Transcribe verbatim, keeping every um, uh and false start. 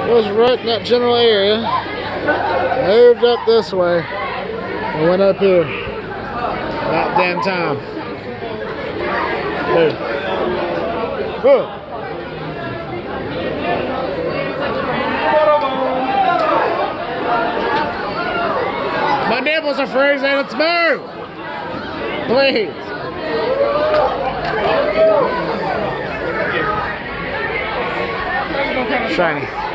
It was right in that general area. Moved up this way and went up here. About damn time. Dude. Good. My nipples are freezing. Let's move. Please. Shiny.